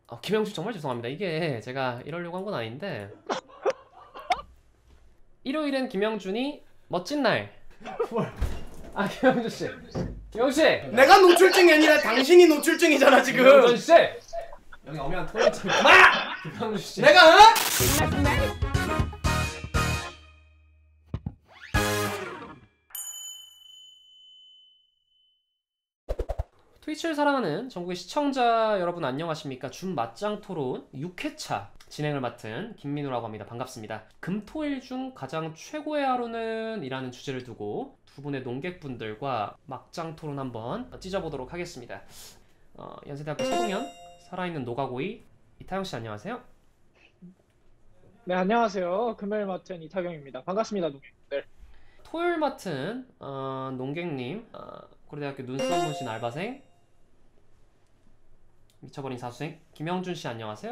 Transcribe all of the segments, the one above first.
김영주 정말 죄송합니다. 이게 제가 이러려고 한 건 아닌데 일요일엔 김영준이 멋진 날. 김영준 씨. 김영준 씨. 내가 노출증이 아니라 당신이 노출증이잖아 지금. 김영준 씨. 여기 엄연한 토요일쯤 그만! 김영준 씨. 내가 트위치를 사랑하는 전국의 시청자 여러분 안녕하십니까? 준맞짱 토론 6회차 진행을 맡은 김민우라고 합니다. 반갑습니다. 금토일 중 가장 최고의 하루는? 이라는 주제를 두고 두 분의 농객분들과 막장 토론 한번 찢어보도록 하겠습니다. 연세대학교 서동현 살아있는 노가고이 이타영씨 안녕하세요. 네, 안녕하세요. 금요일 맡은 이타경입니다. 반갑습니다, 농객들. 토요일 맡은 농객님 고려대학교 눈썹문신 알바생 미쳐버린 사수생 김영준씨 안녕하세요.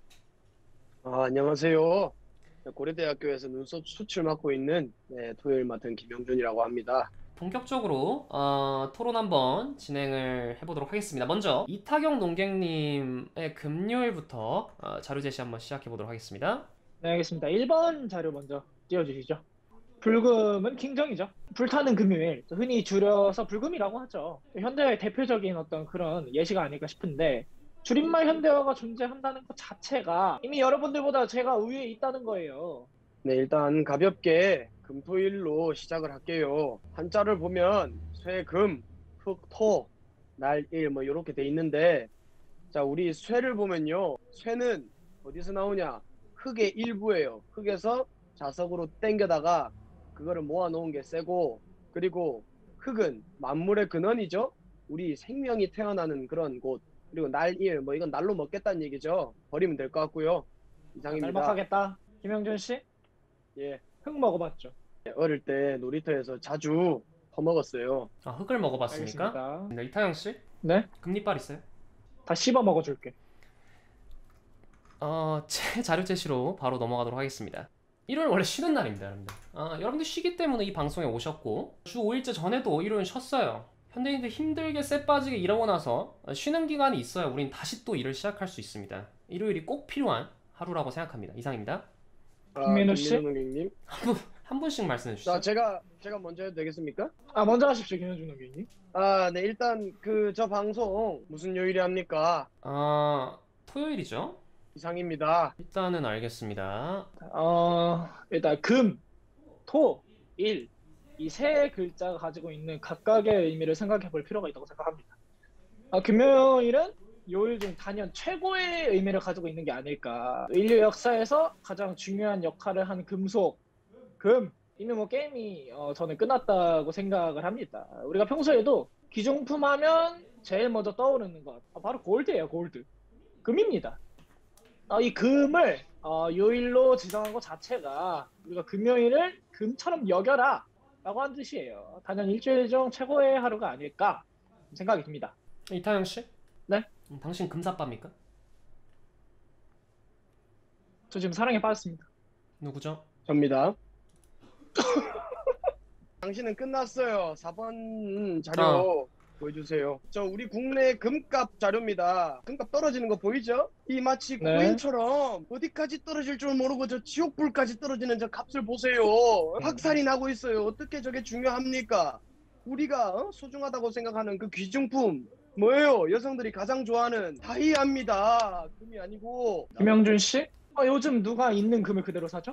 안녕하세요. 고려대학교에서 눈썹 수출 맡고 있는 토요일 맡은 김영준이라고 합니다. 본격적으로 토론 한번 진행을 해보도록 하겠습니다. 먼저 이타경 농객님의 금요일부터 자료 제시 한번 시작해보도록 하겠습니다. 네, 알겠습니다. 1번 자료 먼저 띄워주시죠. 불금은 킹정이죠. 불타는 금요일, 흔히 줄여서 불금이라고 하죠. 현대화의 대표적인 어떤 그런 예시가 아닐까 싶은데 줄임말 현대화가 존재한다는 것 자체가 이미 여러분들보다 제가 우위에 있다는 거예요. 네, 일단 가볍게 금토일로 시작을 할게요. 한자를 보면 쇠금, 흑토, 날일 뭐 이렇게 돼 있는데, 자, 우리 쇠를 보면요, 쇠는 어디서 나오냐? 흙의 일부예요. 흙에서 자석으로 당겨다가 그거를 모아놓은 게 쇠고, 그리고 흙은 만물의 근원이죠. 우리 생명이 태어나는 그런 곳. 그리고 날일 뭐 이건 날로 먹겠다는 얘기죠. 버리면 될 것 같고요. 이상입니다. 날먹하겠다. 김영준 씨, 예, 흙 먹어봤죠? 어릴 때 놀이터에서 자주 퍼먹었어요. 흙을 먹어봤습니까? 알겠습니다. 네, 이타영씨 네, 금리빨 있어요? 다 씹어 먹어줄게. 제 자료 제시로 바로 넘어가도록 하겠습니다. 일요일 원래 쉬는 날입니다, 여러분들. 여러분들 쉬기 때문에 이 방송에 오셨고 주 5일째 전에도 일요일 쉬었어요. 현대인들 힘들게 쎄 빠지게 일하고 나서 쉬는 기간이 있어야 우린 다시 또 일을 시작할 수 있습니다. 일요일이 꼭 필요한 하루라고 생각합니다. 이상입니다. 김민우 씨? 김민우 한 분씩 말씀해 주시죠. 자, 제가 먼저 해도 되겠습니까? 먼저 하십시오, 김영준 농객님. 네, 일단 저 방송 무슨 요일에 합니까? 토요일이죠? 이상입니다. 일단은 알겠습니다. 일단 금, 토, 일, 이 세 글자가 가지고 있는 각각의 의미를 생각해 볼 필요가 있다고 생각합니다. 금요일은 요일 중 단연 최고의 의미를 가지고 있는 게 아닐까. 인류 역사에서 가장 중요한 역할을 한 금속, 금. 이미 뭐 게임이 저는 끝났다고 생각을 합니다. 우리가 평소에도 기종품 하면 제일 먼저 떠오르는 것 바로 골드예요. 골드. 금입니다. 이 금을 요일로 지정한 것 자체가 우리가 금요일을 금처럼 여겨라 라고 한 뜻이에요. 단연 일주일 중 최고의 하루가 아닐까 생각이 듭니다. 이타영씨? 네? 당신 금사빠입니까? 저 지금 사랑에 빠졌습니다. 누구죠? 접니다. 당신은 끝났어요. 4번 자료 보여주세요. 저 우리 국내 금값 자료입니다. 금값 떨어지는 거 보이죠? 이 마치 네. 코인처럼 어디까지 떨어질 줄 모르고 저 지옥불까지 떨어지는 저 값을 보세요. 박살이 나고 있어요. 어떻게 저게 중요합니까? 우리가 소중하다고 생각하는 그 귀중품 뭐예요? 여성들이 가장 좋아하는 다이아입니다. 금이 아니고. 김영준 씨? 요즘 누가 있는 금을 그대로 사죠?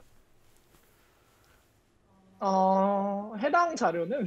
해당 자료는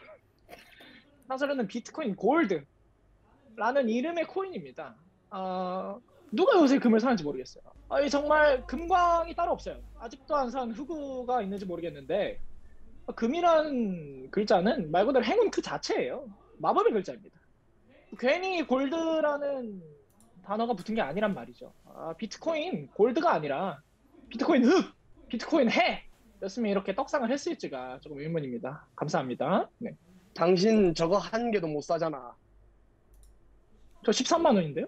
비트코인 골드라는 이름의 코인입니다. 누가 요새 금을 사는지 모르겠어요. 정말 금광이 따로 없어요. 아직도 안 산 흑우가 있는지 모르겠는데 금이라는 글자는 말 그대로 행운 그 자체예요. 마법의 글자입니다. 괜히 골드라는 단어가 붙은 게 아니란 말이죠. 비트코인 골드가 아니라 비트코인 흑, 비트코인 해 였으면 이렇게 떡상을 했을지가 조금 의문입니다. 감사합니다. 네. 당신 저거 한 개도 못 사잖아. 저 13만 원인데요?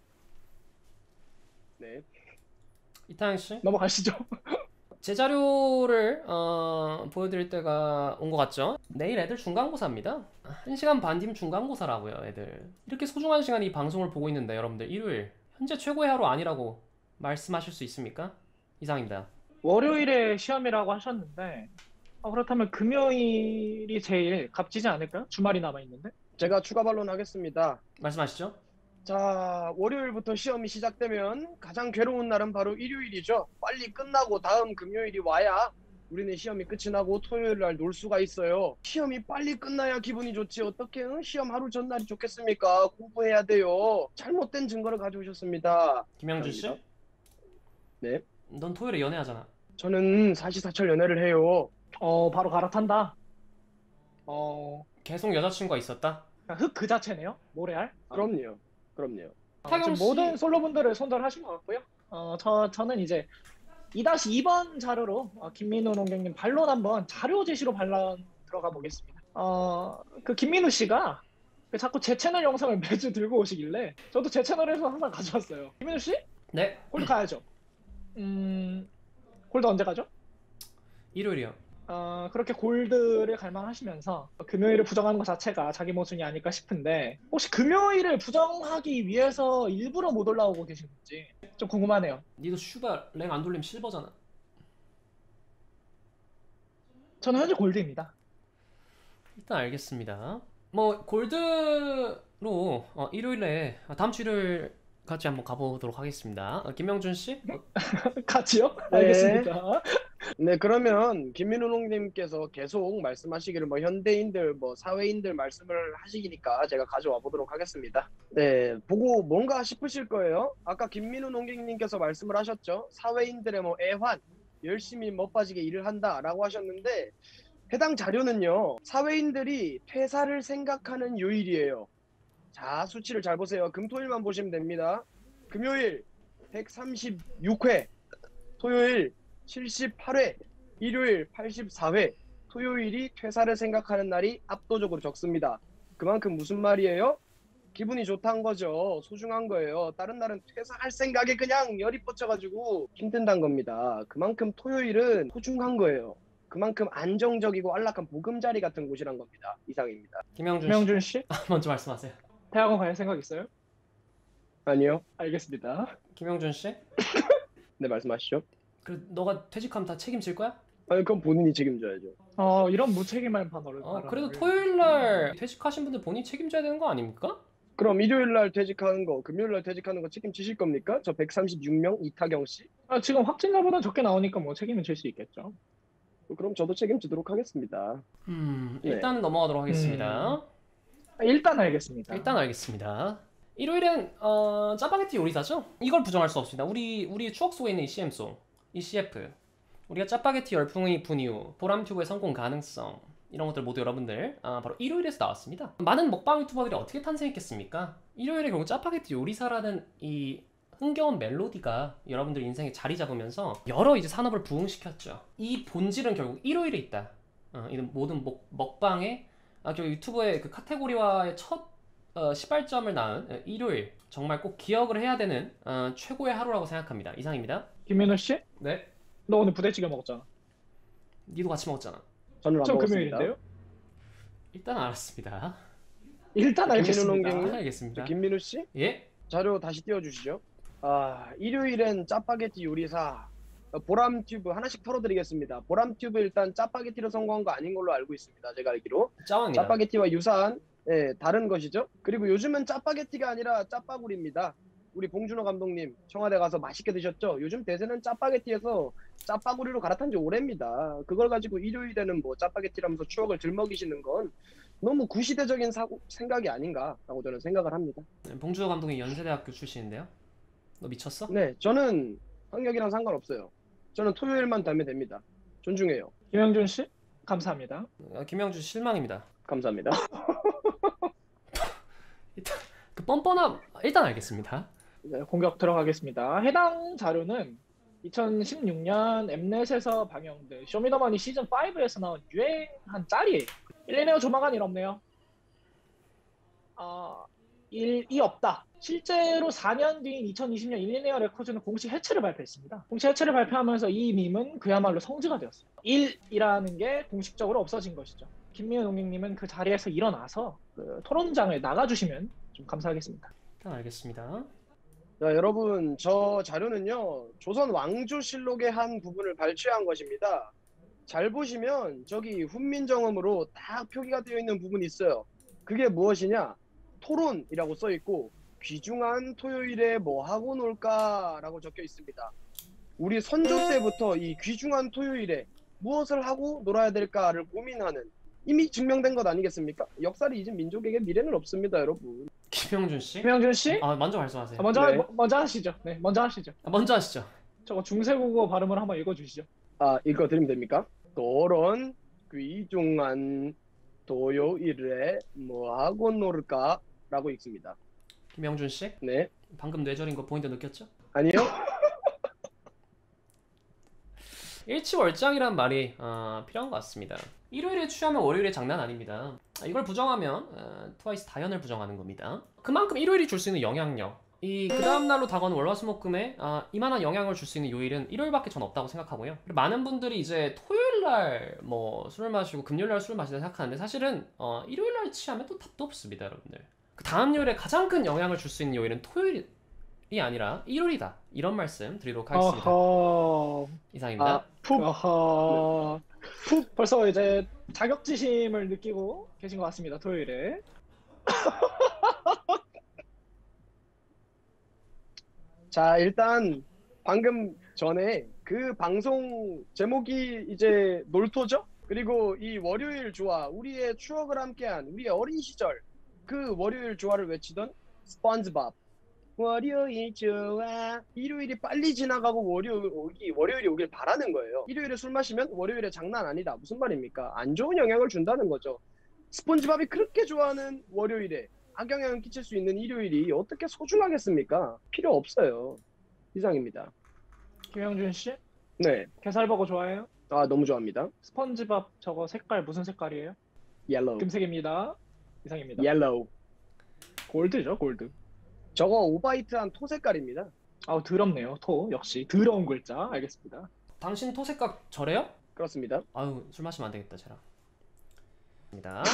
네. 이타영씨? 넘어가시죠. 제 자료를 보여드릴 때가 온 것 같죠? 내일 애들 중간고사입니다. 1시간 반 뒤면 중간고사라고요, 애들. 이렇게 소중한 시간에 이 방송을 보고 있는데 여러분들 일요일 현재 최고의 하루 아니라고 말씀하실 수 있습니까? 이상입니다. 월요일에 시험이라고 하셨는데 그렇다면 금요일이 제일 값지지 않을까요? 주말이 남아있는데. 제가 추가 반론하겠습니다. 말씀하시죠. 자, 월요일부터 시험이 시작되면 가장 괴로운 날은 바로 일요일이죠. 빨리 끝나고 다음 금요일이 와야 우리는 시험이 끝이 나고 토요일 날 놀 수가 있어요. 시험이 빨리 끝나야 기분이 좋지. 어떻게 시험 하루 전날이 좋겠습니까? 공부해야 돼요. 잘못된 증거를 가져오셨습니다. 김영준 씨? 네. 넌 토요일에 연애하잖아. 저는 사시사철 연애를 해요. 바로 갈아탄다. 계속 여자친구가 있었다? 흙 그 자체네요. 모래알. 그럼요. 그럼요. 타경 지금 씨. 모든 솔로분들을 손절하신 것 같고요. 저는 이제 2-2번 자료로 김민우 농객님 반론 한번 자료 제시로 반론 들어가 보겠습니다. 그 김민우 씨가 자꾸 제 채널 영상을 매주 들고 오시길래 저도 제 채널에서 항상 가져왔어요. 김민우 씨? 네. 골드 가야죠. 골드 언제 가죠? 일요일이요. 그렇게 골드를 갈망하시면서 금요일을 부정하는 것 자체가 자기 모순이 아닐까 싶은데 혹시 금요일을 부정하기 위해서 일부러 못 올라오고 계신 건지 좀 궁금하네요. 니도 슈발 랭 안 돌리면 실버잖아. 저는 현재 골드입니다. 일단 알겠습니다. 뭐 골드로 일요일에 다음 주 일요일 같이 한번 가보도록 하겠습니다. 김명준 씨? 같이요? 네. 알겠습니다. 네, 그러면 김민우 농님께서 계속 말씀하시기를 뭐 현대인들, 뭐 사회인들 말씀을 하시기니까 제가 가져와 보도록 하겠습니다. 네, 보고 뭔가 싶으실 거예요. 아까 김민우 농객님께서 말씀을 하셨죠. 사회인들의 뭐 애환, 열심히 멋빠지게 일을 한다라고 하셨는데 해당 자료는요. 사회인들이 퇴사를 생각하는 요일이에요. 자, 수치를 잘 보세요. 금토일만 보시면 됩니다. 금요일 136회, 토요일 78회, 일요일 84회, 토요일이 퇴사를 생각하는 날이 압도적으로 적습니다. 그만큼 무슨 말이에요? 기분이 좋다는 거죠. 소중한 거예요. 다른 날은 퇴사할 생각에 그냥 열이 뻗쳐가지고 힘든다는 겁니다. 그만큼 토요일은 소중한 거예요. 그만큼 안정적이고 안락한 보금자리 같은 곳이란 겁니다. 이상입니다. 김명준 씨? 씨? 먼저 말씀하세요. 대학원 갈 생각 있어요? 아니요. 알겠습니다. 김명준 씨? 네, 말씀하시죠. 그 너가 퇴직하면 다 책임질 거야? 아니, 그건 본인이 책임져야죠. 이런 무책임한 반어를 그래도 토요일 날 퇴직하신 분들 본인이 책임져야 되는 거 아닙니까? 그럼 일요일 날 퇴직하는 거, 금요일 날 퇴직하는 거 책임지실 겁니까? 저 136명 이타경 씨? 지금 확진자보다 적게 나오니까 뭐 책임을 질 수 있겠죠. 그럼 저도 책임지도록 하겠습니다. 일단 넘어가도록 하겠습니다. 일단 알겠습니다. 일단 알겠습니다. 일요일엔 짜파게티 요리사죠? 이걸 부정할 수 없습니다. 우리의 추억 속에 있는 이 CM송, 이 CF, 우리가 짜파게티 열풍이 분 이후 보람튜브의 성공 가능성 이런 것들 모두 여러분들 바로 일요일에서 나왔습니다. 많은 먹방 유튜버들이 어떻게 탄생했겠습니까? 일요일에 결국 짜파게티 요리사라는 이 흥겨운 멜로디가 여러분들 인생에 자리 잡으면서 여러 이제 산업을 부흥시켰죠. 이 본질은 결국 일요일에 있다. 이 모든 먹방의 결국 유튜브의 그 카테고리화의 첫 시발점을 낳은 일요일 정말 꼭 기억을 해야 되는 최고의 하루라고 생각합니다. 이상입니다. 김민우 씨? 네. 너 오늘 부대찌개 먹었잖아. 니도 같이 먹었잖아. 저는 안 저 먹었습니다. 금요일인데요? 일단 알았습니다. 일단 김민우 알겠습니다. 농객님? 알겠습니다. 김민우 씨? 예? 자료 다시 띄워주시죠. 일요일엔 짜파게티 요리사 보람튜브 하나씩 털어드리겠습니다. 보람튜브 일단 짜파게티로 성공한 거 아닌 걸로 알고 있습니다. 제가 알기로 짜왕입니다. 짜파게티와 유사한 다른 것이죠. 그리고 요즘은 짜파게티가 아니라 짜파구리입니다. 우리 봉준호 감독님 청와대 가서 맛있게 드셨죠? 요즘 대세는 짜파게티에서 짜파구리로 갈아탄 지 오래입니다. 그걸 가지고 일요일에는 뭐 짜파게티라면서 추억을 들먹이시는 건 너무 구시대적인 생각이 아닌가라고 저는 생각을 합니다. 봉준호 감독이 연세대학교 출신인데요. 너 미쳤어? 네, 저는 학력이랑 상관없어요. 저는 토요일만 닮면 됩니다. 존중해요. 김영준 씨? 감사합니다. 김영준 실망입니다. 감사합니다. 일단 그 뻔뻔함 일단 알겠습니다. 네, 공격 들어가겠습니다. 해당 자료는 2016년 엠넷에서 방영된 쇼미더머니 시즌 5에서 나온 유행한 짤이에요. 일리네어 조만간 일 없네요. 일이 없다. 실제로 4년 뒤인 2020년 일리네어 레코드는 공식 해체를 발표했습니다. 공식 해체를 발표하면서 이 밈은 그야말로 성지가 되었어요. 일이라는 게 공식적으로 없어진 것이죠. 김민우 농객님은 그 자리에서 일어나서 그 토론장을 나가주시면 좀 감사하겠습니다. 일단 알겠습니다. 자, 여러분, 저 자료는요, 조선 왕조실록의 한 부분을 발췌한 것입니다. 잘 보시면 저기 훈민정음으로 딱 표기가 되어 있는 부분이 있어요. 그게 무엇이냐? 토론이라고 써 있고, 귀중한 토요일에 뭐 하고 놀까라고 적혀 있습니다. 우리 선조 때부터 이 귀중한 토요일에 무엇을 하고 놀아야 될까를 고민하는, 이미 증명된 것 아니겠습니까? 역사를 잊은 민족에게 미래는 없습니다, 여러분. 김영준 씨? 김영준 씨? 먼저 말씀하세요. 네. 먼저 하시죠. 네, 먼저 하시죠. 먼저 하시죠. 저거 중세국어 발음을 한번 읽어주시죠. 읽어드리면 됩니까? 토론 귀중한 토요일에 뭐 하고 놀까? 라고 읽습니다. 김영준 씨? 네. 방금 뇌절인 거 포인트 느꼈죠? 아니요? 일치월장이란 말이 필요한 것 같습니다. 일요일에 취하면 월요일에 장난 아닙니다. 이걸 부정하면 트와이스 다연을 부정하는 겁니다. 그만큼 일요일이 줄 수 있는 영향력, 그 다음 날로 다가오는 월화수목금에 이만한 영향을 줄 수 있는 요일은 일요일밖에 전 없다고 생각하고요. 많은 분들이 이제 토요일날 뭐 술을 마시고 금요일날 술을 마신다 생각하는데, 사실은 일요일날 취하면 또 답도 없습니다, 여러분들. 그 다음 요일에 가장 큰 영향을 줄 수 있는 요일은 토요일이 아니라 일요일이다, 이런 말씀 드리도록 하겠습니다. 어허. 이상입니다. 어허. 푹 벌써 이제 자격지심을 느끼고 계신 것 같습니다. 토요일에. 자, 일단 방금 전에 그 방송 제목이 이제 놀토죠? 그리고 이 월요일 조화, 우리의 추억을 함께한 우리의 어린 시절, 그 월요일 조화를 외치던 스펀지밥. 월요일 좋아. 일요일이 빨리 지나가고 월요일이 오길 바라는 거예요. 일요일에 술 마시면 월요일에 장난 아니다. 무슨 말입니까? 안 좋은 영향을 준다는 거죠. 스폰지밥이 그렇게 좋아하는 월요일에 악영향을 끼칠 수 있는 일요일이 어떻게 소중하겠습니까? 필요 없어요. 이상입니다. 김영준 씨? 네. 게살버거 좋아해요? 너무 좋아합니다. 스펀지밥 저거 색깔 무슨 색깔이에요? 옐로우. 금색입니다. 이상입니다. 옐로우. 골드죠, 골드. 저거 오바이트한 토 색깔입니다. 아우, 더럽네요. 토. 역시 더러운 글자. 알겠습니다. 당신 토색각 저래요? 그렇습니다. 아유, 술 마시면 안 되겠다, 쟤랑. 입니다.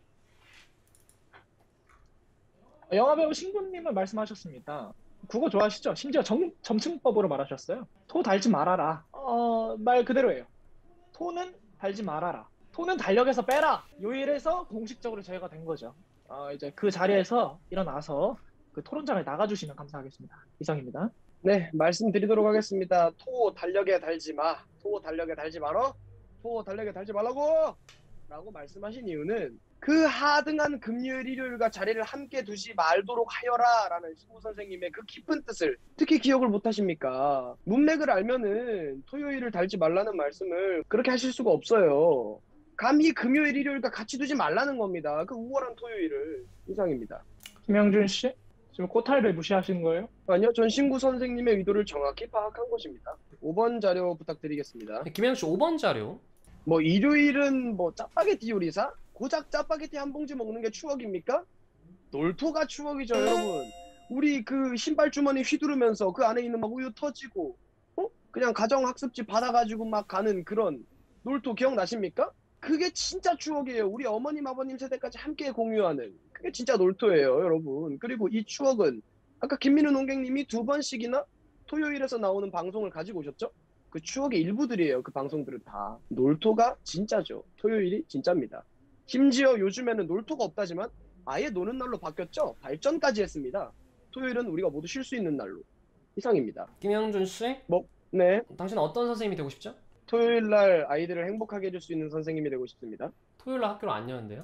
영화배우 신부님은 말씀하셨습니다. 국어 좋아하시죠? 심지어 점층법으로 말하셨어요. 토 달지 말아라. 말 그대로예요. 토는 달지 말아라. 토는 달력에서 빼라. 요일에서 공식적으로 제외가 된 거죠. 이제 그 자리에서 일어나서 그 토론장을 나가주시면 감사하겠습니다. 이상입니다. 네, 말씀드리도록 하겠습니다. 토 달력에 달지 마. 토 달력에 달지 말어. 토 달력에 달지 말라고! 라고 말씀하신 이유는 그 하등한 금요일, 일요일과 자리를 함께 두지 말도록 하여라 라는 신부 선생님의 그 깊은 뜻을 어떻게 기억을 못하십니까? 문맥을 알면은 토요일을 달지 말라는 말씀을 그렇게 하실 수가 없어요. 감히 금요일, 일요일과 같이 두지 말라는 겁니다. 그 우월한 토요일을. 이상입니다. 김영준 씨? 지금 꼬탈배 무시하시는 거예요? 아니요, 전 신구 선생님의 의도를 정확히 파악한 것입니다. 5번 자료 부탁드리겠습니다. 김영준 씨 5번 자료. 뭐 일요일은 뭐 짜파게티 요리사? 고작 짜파게티 한 봉지 먹는 게 추억입니까? 놀토가 추억이죠, 여러분. 우리 그 신발 주머니 휘두르면서 그 안에 있는 막 우유 터지고, 그냥 가정학습지 받아가지고 막 가는 그런 놀토 기억나십니까? 그게 진짜 추억이에요. 우리 어머님, 아버님 세대까지 함께 공유하는. 그게 진짜 놀토예요, 여러분. 그리고 이 추억은 아까 김민우 농객님이 2번씩이나 토요일에서 나오는 방송을 가지고 오셨죠? 그 추억의 일부들이에요. 그 방송들은 다. 놀토가 진짜죠. 토요일이 진짜입니다. 심지어 요즘에는 놀토가 없다지만 아예 노는 날로 바뀌었죠. 발전까지 했습니다. 토요일은 우리가 모두 쉴 수 있는 날로. 이상입니다. 김영준 씨, 네. 당신은 어떤 선생님이 되고 싶죠? 토요일 날 아이들을 행복하게 해줄 수 있는 선생님이 되고 싶습니다. 토요일 날 학교를 안 여는데요?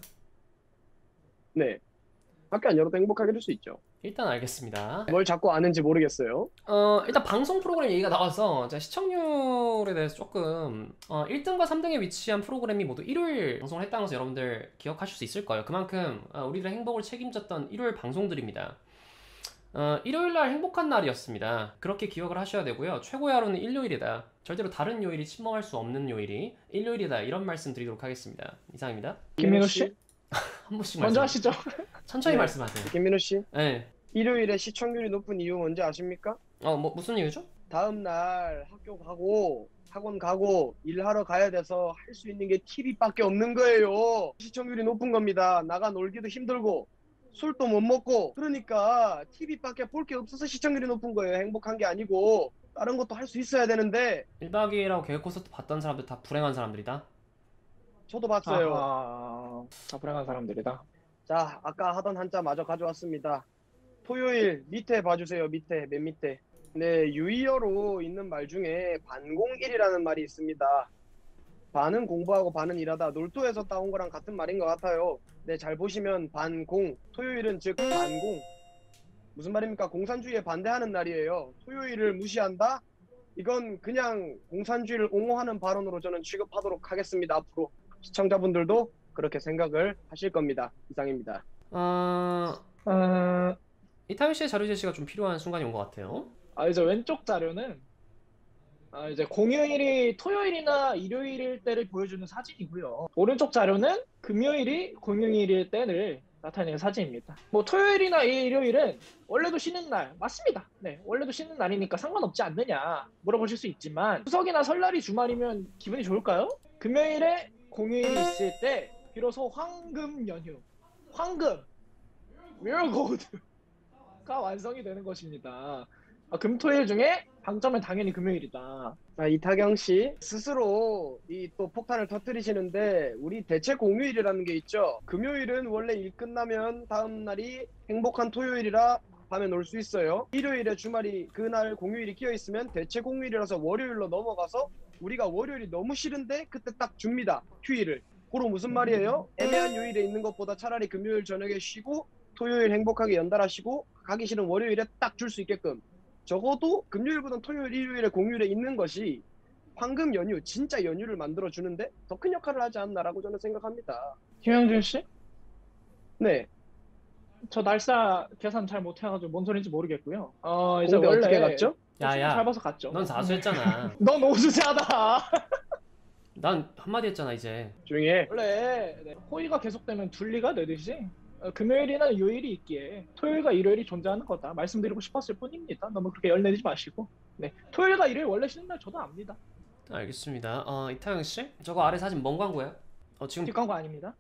네. 학교 안 열어도 행복하게 해줄 수 있죠. 일단 알겠습니다. 뭘 자꾸 아는지 모르겠어요. 일단 방송 프로그램 얘기가 나와서 제가 시청률에 대해서 조금 1등과 3등에 위치한 프로그램이 모두 일요일 방송을 했다는 것을 여러분들 기억하실 수 있을 거예요. 그만큼 우리들의 행복을 책임졌던 일요일 방송들입니다. 일요일날 행복한 날이었습니다. 그렇게 기억을 하셔야 되고요. 최고의 하루는 일요일이다. 절대로 다른 요일이 침범할 수 없는 요일이 일요일이다. 이런 말씀 드리도록 하겠습니다. 이상입니다. 김민우 씨? 한 번씩 먼저 말씀. 하시죠. 천천히 네. 말씀하세요. 김민우 씨, 네. 일요일에 시청률이 높은 이유 뭔지 아십니까? 무슨 이유죠? 다음 날 학교 가고 학원 가고 일하러 가야 돼서 할 수 있는 게 TV밖에 없는 거예요. 시청률이 높은 겁니다. 나가 놀기도 힘들고 술도 못 먹고 그러니까 TV밖에 볼 게 없어서 시청률이 높은 거예요. 행복한 게 아니고 다른 것도 할 수 있어야 되는데 1박 2일하고 계획 콘서트 봤던 사람들 다 불행한 사람들이다. 저도 봤어요. 아하, 다 불행한 사람들이다. 자, 아까 하던 한자 마저 가져왔습니다. 토요일 밑에 봐주세요. 밑에, 맨 밑에. 네, 유의어로 있는 말 중에 반공일이라는 말이 있습니다. 반은 공부하고 반은 일하다. 놀토에서 따온 거랑 같은 말인 것 같아요. 네, 잘 보시면 반공, 토요일은 즉 반공. 무슨 말입니까? 공산주의에 반대하는 날이에요. 토요일을 무시한다? 이건 그냥 공산주의를 옹호하는 발언으로 저는 취급하도록 하겠습니다. 앞으로 시청자분들도 그렇게 생각을 하실 겁니다. 이상입니다. 어, 이타윤 씨의 자료 제시가 좀 필요한 순간이 온 것 같아요. 이제 왼쪽 자료는 이제 공휴일이 토요일이나 일요일일 때를 보여주는 사진이고요. 오른쪽 자료는 금요일이 공휴일일 때를 나타내는 사진입니다. 뭐 토요일이나 일요일은 원래도 쉬는 날 맞습니다. 네, 원래도 쉬는 날이니까 상관없지 않느냐 물어보실 수 있지만 추석이나 설날이 주말이면 기분이 좋을까요? 금요일에 공휴일이 있을 때 비로소 황금 연휴, 황금, 가 완성이 되는 것입니다. 금토일 중에 방점은 당연히 금요일이다. 자, 이타경 씨 스스로 이 또 폭탄을 터뜨리시는데 우리 대체 공휴일이라는 게 있죠. 금요일은 원래 일 끝나면 다음 날이 행복한 토요일이라 밤에 놀 수 있어요. 일요일에 주말이 그날 공휴일이 끼어 있으면 대체 공휴일이라서 월요일로 넘어가서 우리가 월요일이 너무 싫은데 그때 딱 줍니다. 휴일을. 그럼 무슨 말이에요? 애매한 요일에 있는 것보다 차라리 금요일 저녁에 쉬고 토요일 행복하게 연달아시고 가기 싫은 월요일에 딱 줄 수 있게끔 적어도 금요일보단 토요일, 일요일에 공휴일에 있는 것이 황금 연휴, 진짜 연휴를 만들어 주는데 더 큰 역할을 하지 않나라고 저는 생각합니다. 김영준 씨? 네, 저 날짜 계산 잘 못해가지고 뭔 소린지 모르겠고요. 이제 공대 원래 어떻게 갔죠? 야야, 잘 봐서 갔죠. 넌 사수했잖아. 넌 오수자다. 난 한마디 했잖아 이제. 조용히 해. 원래 호의가 계속되면 둘리가 내듯이 금요일이나 요일이 있기에 토요일과 일요일이 존재하는 거다 말씀드리고 싶었을 뿐입니다. 너무 그렇게 열내지 마시고. 네, 토요일과 일요일 원래 쉬는 날 저도 압니다. 알겠습니다. 이타영 씨, 저거 아래 사진 뭔 광고예요? 지금 뒷광고 아닙니다.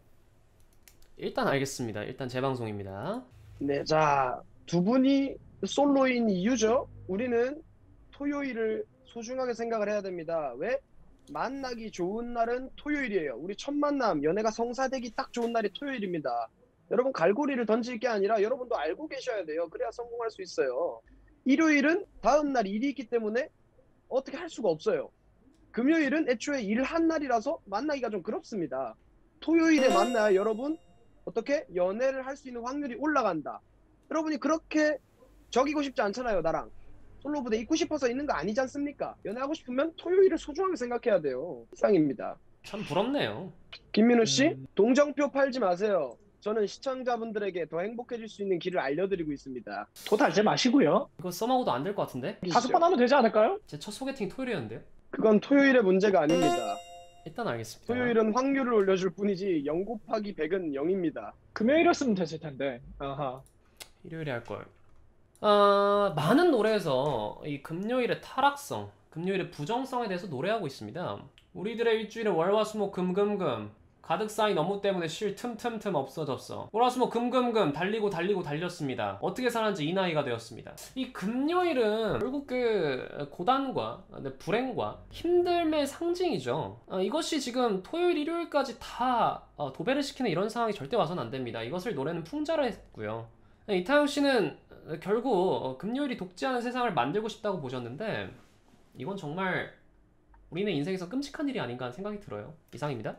일단 알겠습니다. 일단 재방송입니다. 네, 자, 두 분이 솔로인 이유죠. 우리는 토요일을 소중하게 생각을 해야 됩니다. 왜? 만나기 좋은 날은 토요일이에요. 우리 첫 만남, 연애가 성사되기 딱 좋은 날이 토요일입니다. 여러분 갈고리를 던질 게 아니라 여러분도 알고 계셔야 돼요. 그래야 성공할 수 있어요. 일요일은 다음 날 일이 있기 때문에 어떻게 할 수가 없어요. 금요일은 애초에 일한 날이라서 만나기가 좀 그렇습니다. 토요일에 만나야 여러분 어떻게 연애를 할 수 있는 확률이 올라간다. 여러분이 그렇게 적이고 싶지 않잖아요. 나랑 솔로 부대 있고 싶어서 있는 거 아니지 않습니까? 연애하고 싶으면 토요일을 소중하게 생각해야 돼요. 이상입니다. 참 부럽네요. 김민우 씨, 동정표 팔지 마세요. 저는 시청자분들에게 더 행복해질 수 있는 길을 알려드리고 있습니다. 도 달지 마시고요. 이거 써먹어도 안 될 것 같은데? 5번 하면 되지 않을까요? 제 첫 소개팅 토요일이었는데요? 그건 토요일의 문제가 아닙니다. 일단 알겠습니다. 토요일은 확률을 올려줄 뿐이지 0 곱하기 100은 0입니다. 금요일이었으면 됐을 텐데. 아하. 일요일에 할 걸. 많은 노래에서 이 금요일의 타락성, 금요일의 부정성에 대해서 노래하고 있습니다. 우리들의 일주일은 월화수목 금금금 가득 쌓인 업무 때문에 쉴 틈틈틈 없어졌어. 월화수목 금금금 달리고 달리고 달렸습니다. 어떻게 살았는지 이 나이가 되었습니다. 이 금요일은 결국 그 고단과 불행과 힘듦의 상징이죠. 이것이 지금 토요일 일요일까지 다 도배를 시키는 이런 상황이 절대 와서는 안 됩니다. 이것을 노래는 풍자를 했고요. 이타영 씨는 결국 금요일이 독재하는 세상을 만들고 싶다고 보셨는데 이건 정말 우리는 인생에서 끔찍한 일이 아닌가 하는 생각이 들어요. 이상입니다.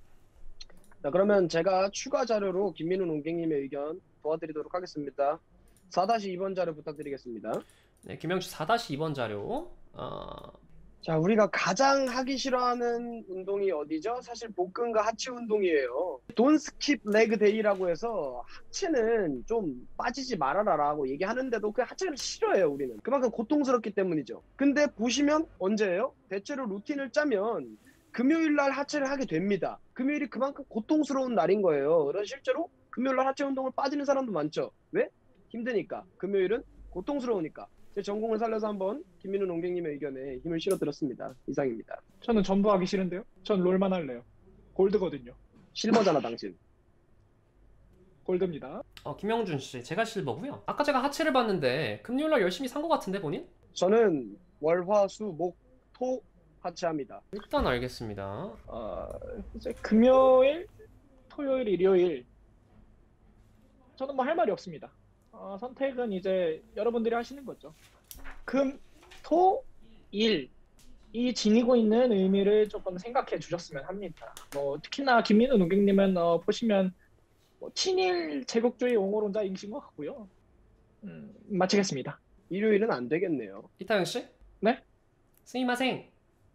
자, 그러면 제가 추가 자료로 김민우 농객님의 의견 도와드리도록 하겠습니다. 4-2번 자료 부탁드리겠습니다. 네, 김영씨 4-2번 자료. 자, 우리가 가장 하기 싫어하는 운동이 어디죠? 사실 복근과 하체 운동이에요. Don't skip leg day라고 해서 하체는 좀 빠지지 말아라라고 얘기하는데도 그 하체를 싫어해요, 우리는. 그만큼 고통스럽기 때문이죠. 근데 보시면 언제예요? 대체로 루틴을 짜면 금요일 날 하체를 하게 됩니다. 금요일이 그만큼 고통스러운 날인 거예요. 그래서 실제로 금요일 날 하체 운동을 빠지는 사람도 많죠. 왜? 힘드니까. 금요일은 고통스러우니까. 제 전공을 살려서 한번 김민우 농객님의 의견에 힘을 실어드렸습니다. 이상입니다. 저는 전부 하기 싫은데요. 전 롤만 할래요. 골드거든요. 실버잖아 당신. 골드입니다. 김영준 씨, 제가 실버고요. 아까 제가 하체를 봤는데 금요일날 열심히 산 것 같은데 본인? 저는 월화수목토 하체합니다. 일단 알겠습니다. 이제 금요일, 토요일, 일요일 저는 뭐 할 말이 없습니다. 선택은 이제 여러분들이 하시는 거죠. 금, 토, 일 이 지니고 있는 의미를 조금 생각해 주셨으면 합니다. 뭐 특히나 김민우 농객님은 보시면 뭐 친일 제국주의 옹호론자이신 것 같고요. 마치겠습니다. 일요일은 안 되겠네요. 이타영 씨? 네? 스미마생.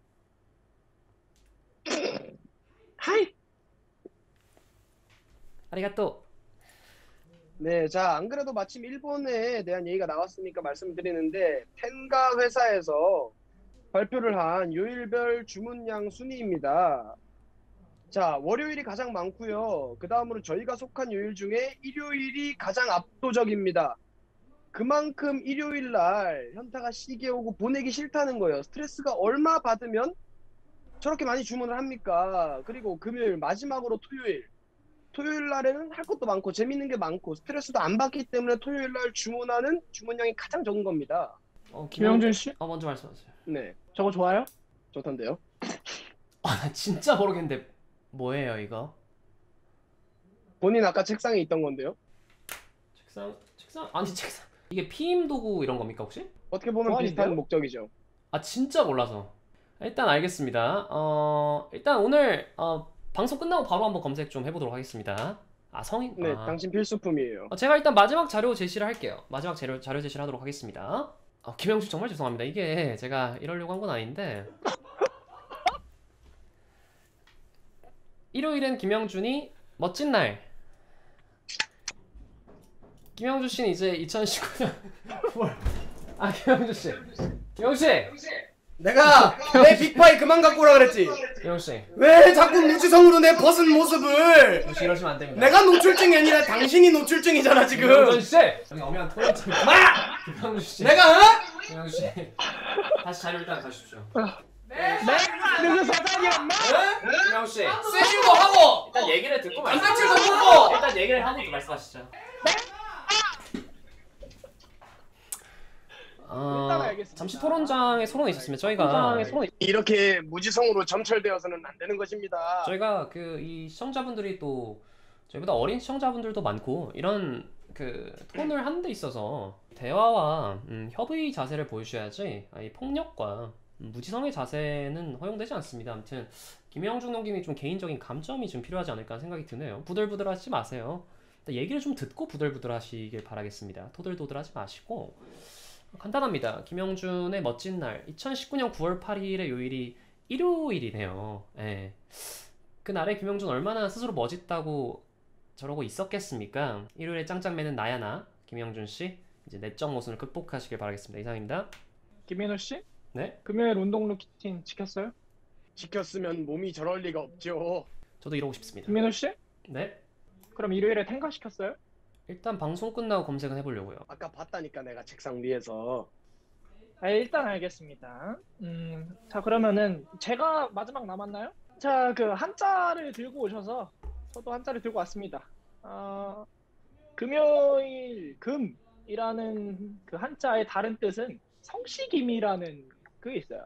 하이! 아리가또. 네, 자, 안 그래도 마침 일본에 대한 얘기가 나왔으니까 말씀드리는데 텐가 회사에서 발표를 한 요일별 주문량 순위입니다. 자, 월요일이 가장 많고요. 그 다음으로 저희가 속한 요일 중에 일요일이 가장 압도적입니다. 그만큼 일요일 날 현타가 시게 오고 보내기 싫다는 거예요. 스트레스가 얼마 받으면 저렇게 많이 주문을 합니까? 그리고 금요일 마지막으로 토요일 날에는 할 것도 많고 재밌는 게 많고 스트레스도 안 받기 때문에 토요일 날 주문하는 주문량이 가장 적은 겁니다. 김영준 씨? 먼저 말씀하세요. 네, 저거 좋아요? 좋던데요. 나 진짜 모르겠는데 뭐예요 이거? 본인 아까 책상에 있던 건데요. 책상? 아니 책상. 이게 피임 도구 이런 겁니까 혹시? 어떻게 보면 보안인데요? 비슷한 목적이죠. 진짜 몰라서. 일단 알겠습니다. 일단 오늘 방송 끝나고 바로 한번 검색 좀 해보도록 하겠습니다. 성인? 네, 당신 필수품이에요. 제가 일단 마지막 자료 제시를 할게요. 마지막 자료 제시를 하도록 하겠습니다. 김영준 정말 죄송합니다. 이게 제가 이러려고 한 건 아닌데 일요일엔 김영준이 멋진 날. 김영준 씨는 이제 2019년 9월. 김영준 씨. 김영준 씨. 내가 내 빅바이 그만 갖고 오라 그랬지. 김영준 씨. 왜 자꾸 무지성으로 내 벗은 모습을? 혹시 이러시면 안 됩니다. 내가 노출증이 아니라 당신이 노출증이잖아 지금. 김영준 씨. 여기 엄연한 토론 좀 그만. 김영준 씨. 내가 김영준 씨. 다시 자료 일단 가십시오. 누구 사장이었나? 김영준 씨. 세신 거 하고 일단 얘기를 듣고 단백질도 먹고. 일단 얘기를 하고 또 말씀하시죠. 알겠습니다. 잠시 토론장에 소론이 있었으면 저희가 이렇게 무지성으로 점철되어서는 안 되는 것입니다. 저희가 이 시청자분들이 또 저희보다 어린 시청자분들도 많고 이런 토론을 하는 데 있어서 대화와 협의 자세를 보여주셔야지 이 폭력과 무지성의 자세는 허용되지 않습니다. 아무튼 김영준 농님이 좀 개인적인 감점이 좀 필요하지 않을까 생각이 드네요. 부들부들하지 마세요. 얘기를 좀 듣고 부들부들하시길 바라겠습니다. 토들토들하지 마시고 간단합니다. 김영준의 멋진 날 2019년 9월 8일의 요일이 일요일이네요. 예. 그날에 김영준 얼마나 스스로 멋있다고 저러고 있었겠습니까? 일요일에 짱짱매는 나야나 김영준씨 이제 내적 모순을 극복하시길 바라겠습니다. 이상입니다. 김민우씨? 네? 금요일 운동 루틴 지켰어요? 지켰으면 몸이 저럴 리가 없죠. 저도 이러고 싶습니다. 김민우씨? 네? 그럼 일요일에 텐가 시켰어요? 일단 방송 끝나고 검색은 해보려고요. 아까 봤다니까 내가 책상 위에서. 일단 알겠습니다. 자 그러면은 제가 마지막 남았나요? 자 그 한자를 들고 오셔서 저도 한자를 들고 왔습니다. 금요일 금이라는 그 한자의 다른 뜻은 성시김이라는 그게 있어요.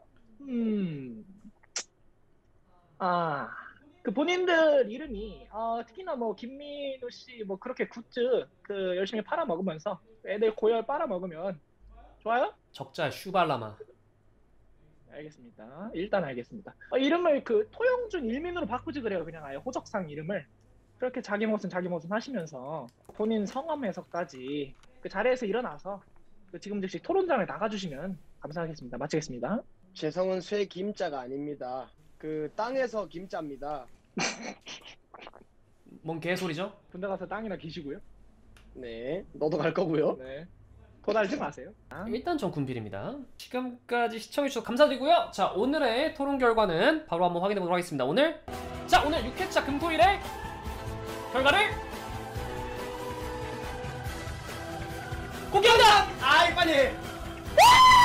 그 본인들 이름이 특히나 뭐 김민우 씨 뭐 그렇게 굿즈 열심히 팔아 먹으면서 애들 고열 빨아 먹으면 좋아요? 적자 슈발라마. 알겠습니다. 일단 알겠습니다. 이름을 토영준 일민으로 바꾸지 그래요. 그냥 아예 호적상 이름을 그렇게 자기 모순 하시면서 본인 성함에서까지 그 자리에서 일어나서 지금 즉시 토론장에 나가주시면 감사하겠습니다. 마치겠습니다. 제 성은 쇠김자가 아닙니다. 그 땅에서 김자입니다. 뭔 개소리죠? 군대 가서 땅이나 기시고요. 네, 너도 갈 거고요. 네. 도달지 마세요. 일단 전 군필입니다. 지금까지 시청해주셔서 감사드리고요. 자, 오늘의 토론 결과는 바로 한번 확인해보도록 하겠습니다. 오늘 6회차 금토일의 결과를 공개합니다! 아이 빨리.